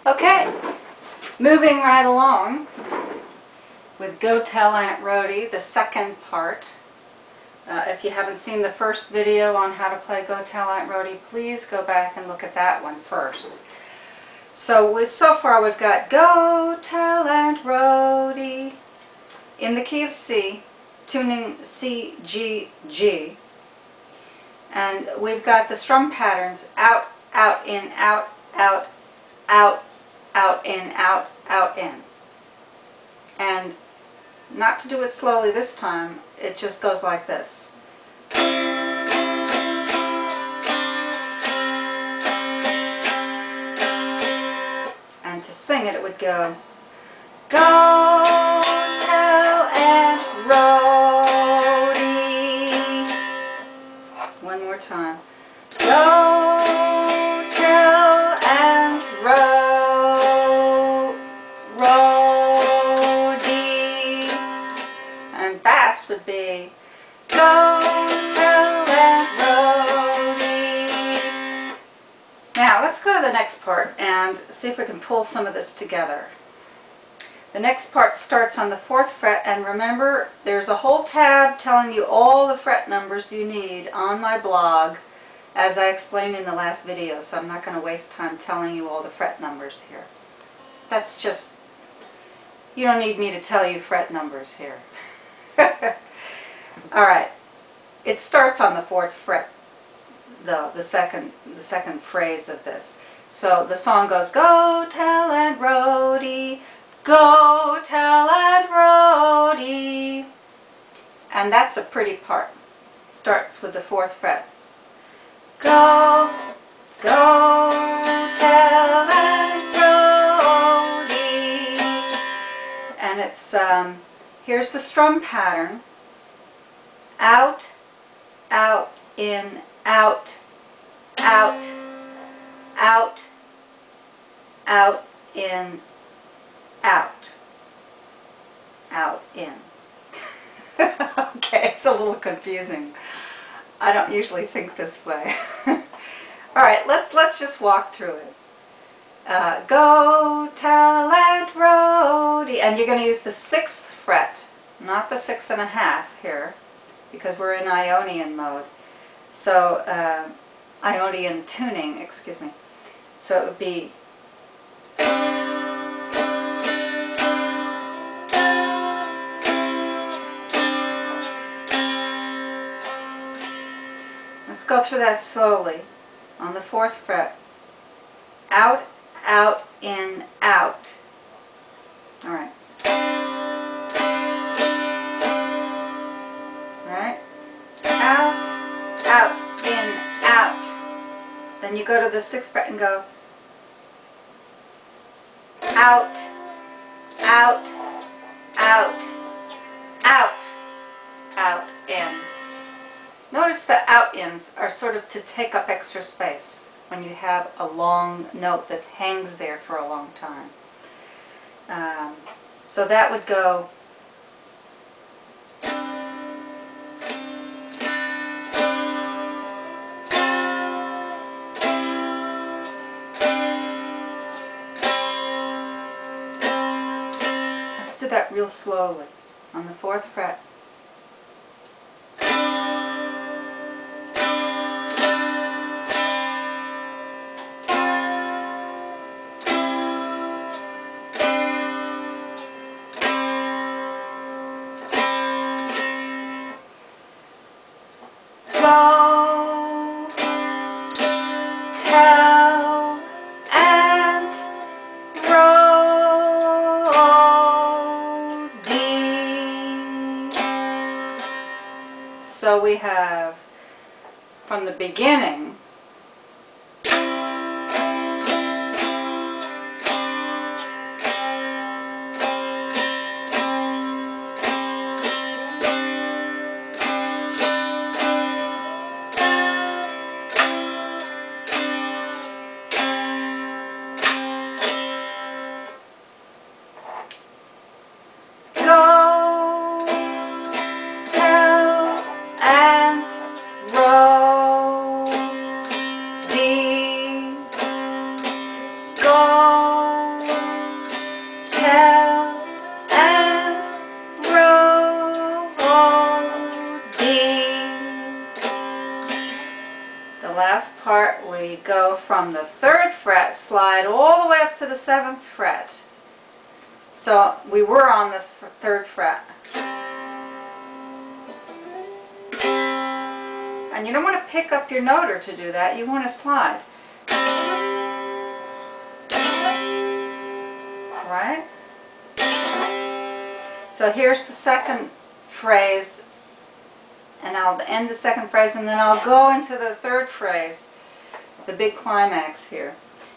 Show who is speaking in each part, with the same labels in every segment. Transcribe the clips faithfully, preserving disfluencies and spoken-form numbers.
Speaker 1: Okay, moving right along with Go Tell Aunt Rhody, the second part. Uh, if you haven't seen the first video on how to play Go Tell Aunt Rhody, please go back and look at that one first. So we, so far we've got Go Tell Aunt Rhody in the key of C, tuning C, G, G. And we've got the strum patterns out, out, in, out, out, out, out, in, out, out, in. And not to do it slowly this time, it just goes like this. And to sing it, it would go, Go Tell Aunt Rhody. One more time. Go Tell Aunt Rhody. And fast would be, Go Tell Aunt Rhody. Now let's go to the next part and see if we can pull some of this together. The next part starts on the fourth fret, and remember there's a whole tab telling you all the fret numbers you need on my blog, as I explained in the last video, so I'm not going to waste time telling you all the fret numbers here. That's just, you don't need me to tell you fret numbers here. Alright, it starts on the fourth fret, though, the second, the second phrase of this. So the song goes, Go Tell Aunt Rhody, Go Tell Aunt Rhody. And that's a pretty part. Starts with the fourth fret. Go, go tell Aunt Rhody. And it's, um, here's the strum pattern. Out, out, in, out, out, out, out, in, out, out, in. Okay, it's a little confusing. I don't usually think this way. Alright, let's, let's just walk through it. Uh, go tell Aunt Rhody. And you're going to use the sixth fret, not the six and a half here, because we're in Ionian mode. So, uh, Ionian tuning, excuse me. So it would be, let's go through that slowly. On the fourth fret. Out, out, in, out. Alright. Alright. Out, out, in, out. Then you go to the sixth fret and go out, out, out, out, out, in. Notice the out-ins are sort of to take up extra space when you have a long note that hangs there for a long time. Um, so that would go let's do that real slowly on the fourth fret. Go tell Aunt Rhody. So we have from the beginning Go tell Aunt Rhody. last part, we go from the third fret, slide all the way up to the seventh fret. So we were on the third fret. And you don't want to pick up your noter to do that, you want to slide. Right? So here's the second phrase, and I'll end the second phrase, and then I'll go into the third phrase, the big climax here.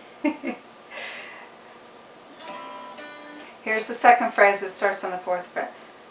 Speaker 1: Here's the second phrase that starts on the fourth fret.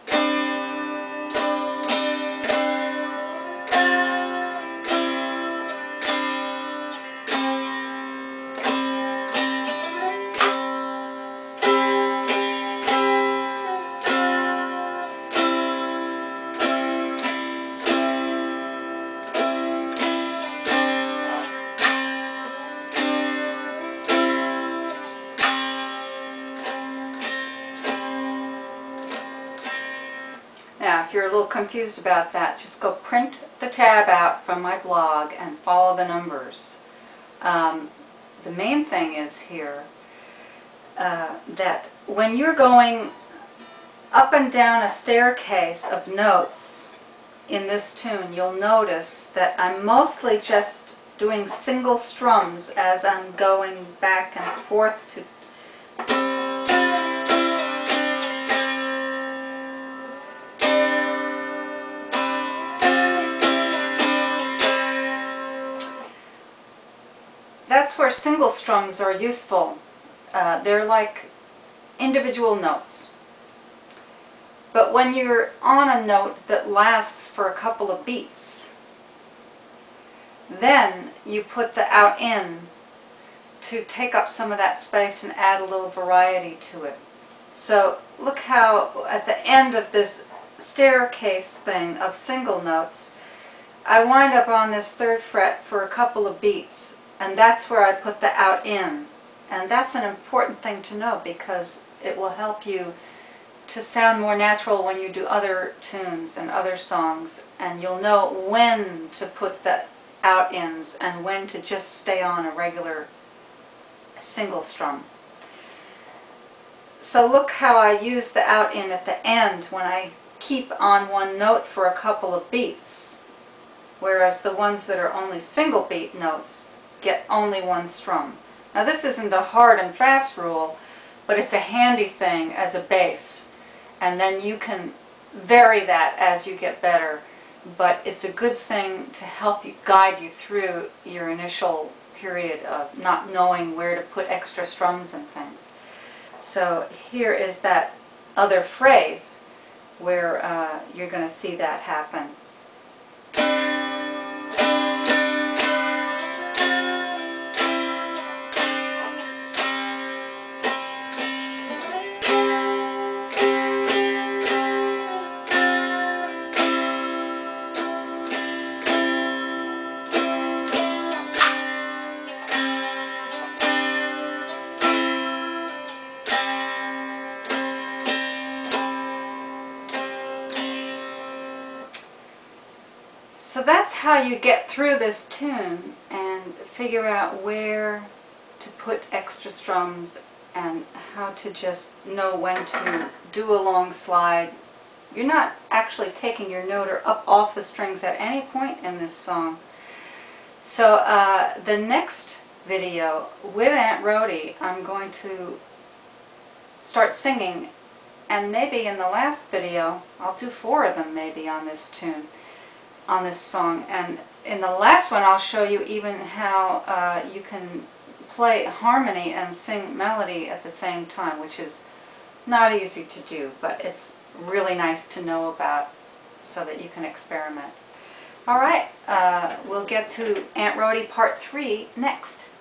Speaker 1: Now, if you're a little confused about that, just go print the tab out from my blog and follow the numbers. Um, the main thing is here uh, that when you're going up and down a staircase of notes in this tune, you'll notice that I'm mostly just doing single strums as I'm going back and forth to That's where single strums are useful. Uh, they're like individual notes. But when you're on a note that lasts for a couple of beats, then you put the out in to take up some of that space and add a little variety to it. So look how at the end of this staircase thing of single notes, I wind up on this third fret for a couple of beats. And that's where I put the out in. And that's an important thing to know because it will help you to sound more natural when you do other tunes and other songs. And you'll know when to put the out ins and when to just stay on a regular single strum. So look how I use the out in at the end when I keep on one note for a couple of beats. Whereas the ones that are only single beat notes get only one strum. Now this isn't a hard and fast rule, but it's a handy thing as a base. And then you can vary that as you get better. But it's a good thing to help you guide you through your initial period of not knowing where to put extra strums and things. So here is that other phrase where uh, you're going to see that happen. So that's how you get through this tune and figure out where to put extra strums and how to just know when to do a long slide. You're not actually taking your noter up off the strings at any point in this song. So uh, the next video with Aunt Rhody, I'm going to start singing, and maybe in the last video, I'll do four of them maybe on this tune. on this song, and in the last one I'll show you even how uh, you can play harmony and sing melody at the same time, which is not easy to do, but it's really nice to know about so that you can experiment. Alright, uh, we'll get to Aunt Rhody Part three next.